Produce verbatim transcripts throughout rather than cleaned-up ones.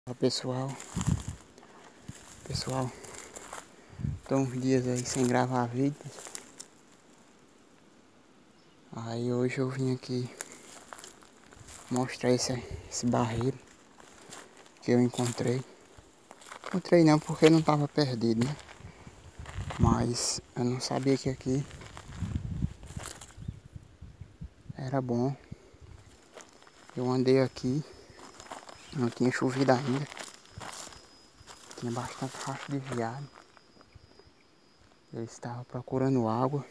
Olá pessoal, pessoal, tô uns dias aí sem gravar vídeo. Aí hoje eu vim aqui mostrar esse, esse barreiro que eu encontrei. Encontrei não porque não tava perdido, né? Mas eu não sabia que aqui era bom. Eu andei aqui, não tinha chovido ainda. Tinha bastante rastro de veado. Eu estava procurando água.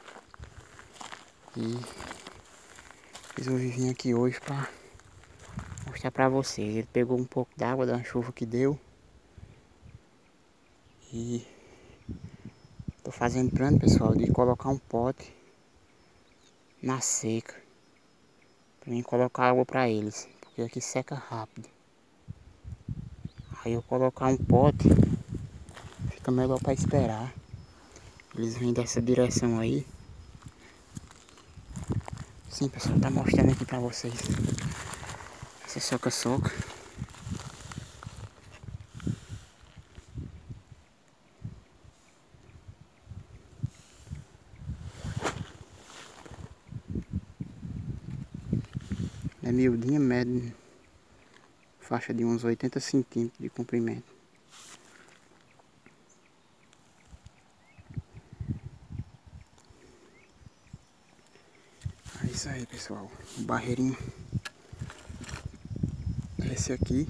E resolvi vir aqui hoje pra mostrar pra vocês. Ele pegou um pouco d'água da chuva que deu. E tô fazendo plano, pessoal, de colocar um pote na seca pra mim colocar água pra eles, porque aqui seca rápido. Aí eu colocar um pote fica melhor pra esperar. Eles vêm dessa direção aí. Sim, pessoal, tá mostrando aqui pra vocês essa soca-soca. É miudinha, mede faixa de uns oitenta centímetros de comprimento. É isso aí, pessoal. O barreirinho é esse aqui.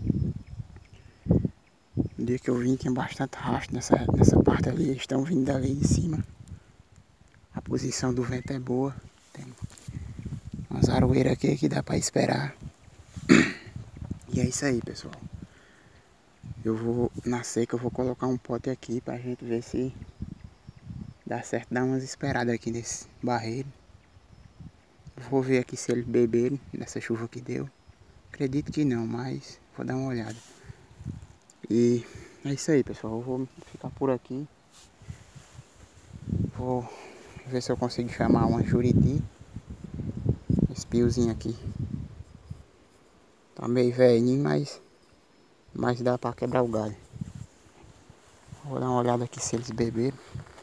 No dia que eu vim tinha bastante rastro nessa, nessa parte ali. Eles estão vindo dali de cima. A posição do vento é boa. Tem umas aroeiras aqui que dá pra esperar. E é isso aí, pessoal. Eu vou, na seca, eu vou colocar um pote aqui pra gente ver se dá certo dar umas esperadas aqui nesse barreiro. Vou ver aqui se eles beberem nessa chuva que deu. Acredito que não, mas vou dar uma olhada. E é isso aí, pessoal. Eu vou ficar por aqui. Vou ver se eu consigo chamar uma juriti. Esse piozinho aqui tá meio velhinho, mas, mas dá pra quebrar o galho. Vou dar uma olhada aqui se eles beberam.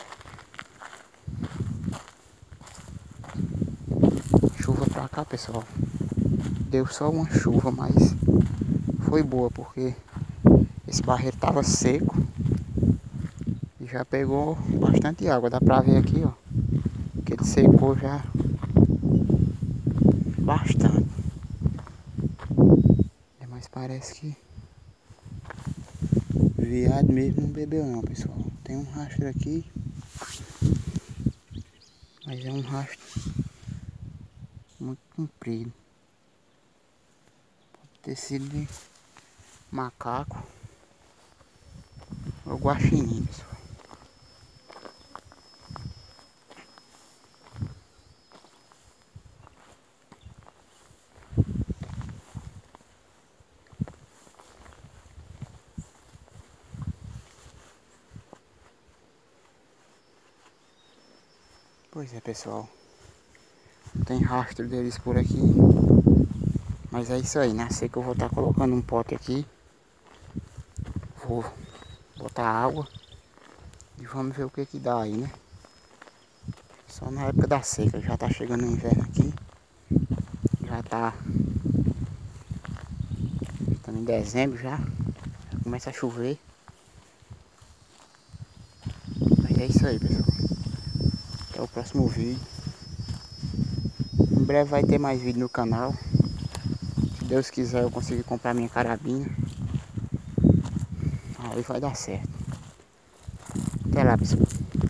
Chuva pra cá, pessoal. Deu só uma chuva, mas foi boa porque esse barreiro tava seco e já pegou bastante água. Dá pra ver aqui, ó, que ele secou já bastante. Mas parece que viado mesmo não bebeu não, pessoal. Tem um rastro aqui, mas é um rastro muito comprido. Pode ter sido de macaco ou guaxinim, pessoal. Pois é, pessoal. Tem rastro deles por aqui. Mas é isso aí, na seca eu vou estar colocando um pote aqui. Vou botar água. E vamos ver o que que dá aí, né? Só na época da seca. Já tá chegando o inverno aqui. Já tá... Estamos em dezembro já. Já começa a chover. Mas é isso aí, pessoal. Até o próximo vídeo. Em breve vai ter mais vídeo no canal. Se Deus quiser eu conseguir comprar minha carabina. Aí vai dar certo. Até lá, pessoal.